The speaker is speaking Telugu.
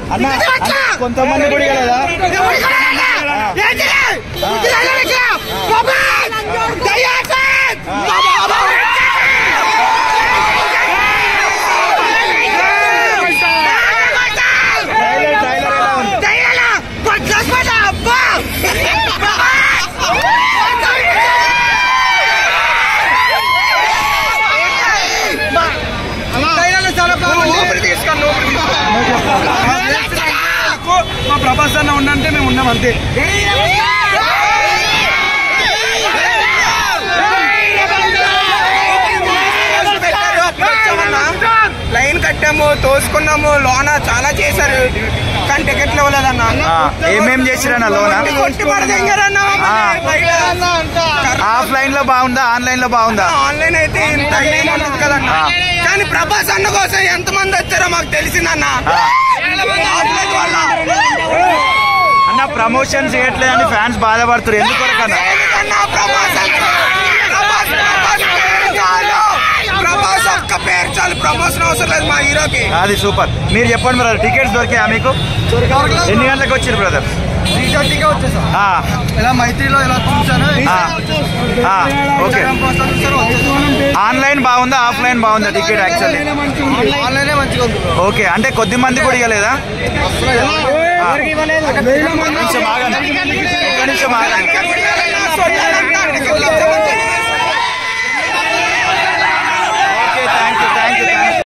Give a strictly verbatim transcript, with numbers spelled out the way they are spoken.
అన్న కొంతమంది కూడా కదా మా ప్రభాస్ అన్న ఉన్నంటే మేము ఉన్నాం అంతే. లైన్ కట్టాము, తోసుకున్నాము, లోన చాలా చేశారు కానీ టికెట్లు ఇవ్వలేదన్న. ఏమేం చేసిరన్న లోన? ఆఫ్లైన్ లో బాగుందా ఆన్లైన్ లో బాగుందా? ఆన్లైన్ అయితే ఇంత ఏం ఉండదు కదన్న, కానీ ప్రభాస్ అన్న కోసం ఎంత మంది వచ్చారో మాకు తెలిసిందన్న. అన్న ప్రమోషన్ చేయట్లేదని ఫ్యాన్స్ బాధపడుతున్నారు ఎందుకొరకన్నా? ప్రభాస్ ఒక్క పేరు చాలు, ప్రమోషన్ అవసరం లేదు మా హీరోకి. అది సూపర్. మీరు చెప్పండి బ్రదర్, టికెట్స్ దొరికాయా మీకు? ఎన్ని గంటలకు వచ్చారు బ్రదర్? త్రీ థర్టీగా వచ్చేసాం. ఇలా మైత్రిలో ఇలా చూసాను. ఓకే. ఆన్లైన్ బాగుందా ఆఫ్లైన్ బాగుందా టికెట్? యాక్చువల్లీ ఆన్లైనే మంచిగా ఉంది. ఓకే, అంటే కొద్ది మంది కూడా ఇవ్వలేదా? నిమిషం ఆగండి, ఒక్క నిమిషం ఆగండి.